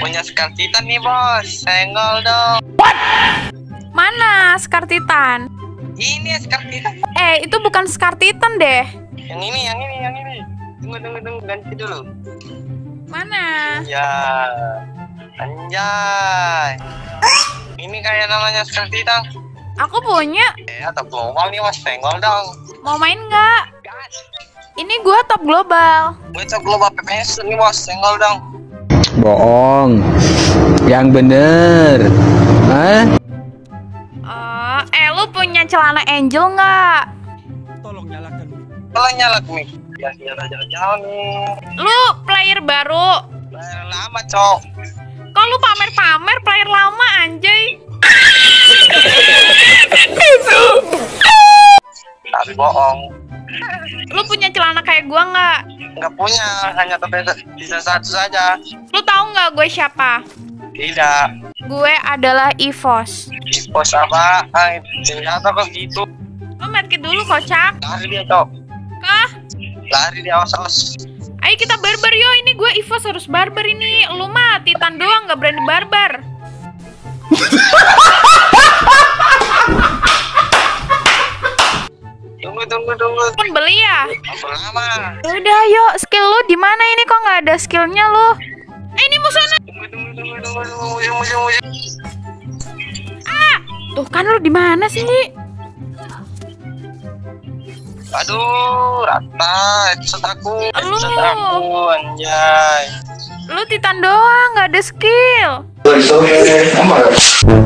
Punya Scar Titan nih bos, senggol dong. Mana Scar Titan? Ini Scar Titan. Itu bukan Scar Titan deh. Yang ini. Tunggu, ganti dulu. Mana? Ya, anjay. Ini kayak namanya Scar Titan. Aku punya. Top global nih bos, senggol dong. Mau main nggak? Ini gua top global. Gue top global PPS nih bos, senggol dong. Bohong. Yang bener. Hah? Lu punya celana Angel nggak? Tolong nyalakan. Kalau nyala nih, ya jalan nih. Lu player baru? Lama cok. Kok lu pamer-pamer player lama anjay? Tapi bohong. Lu punya celana kayak gua nggak? Nggak punya, hanya bisa satu saja. Lu tahu nggak gue siapa? Tidak. Gue adalah EVOS. Bos apa? Senjata kok gitu. Lu medkit dulu kocak. Lari dia cok. Kah? Lari dia awas. Ayo kita barbar yo. Ini gue EVOS harus barbar ini. Lu mah Titan doang nggak berani barbar. Tunggu. Pun beli ya? Apa lama? Udah yuk, skill lu di mana ini kok nggak ada skillnya lu? Ini musuhnya. Tunggu. Tuh kan lu di mana sih? Aduh, rata. Headset aku, Lu. anjay. Lu Titan doang nggak ada skill. Sorry.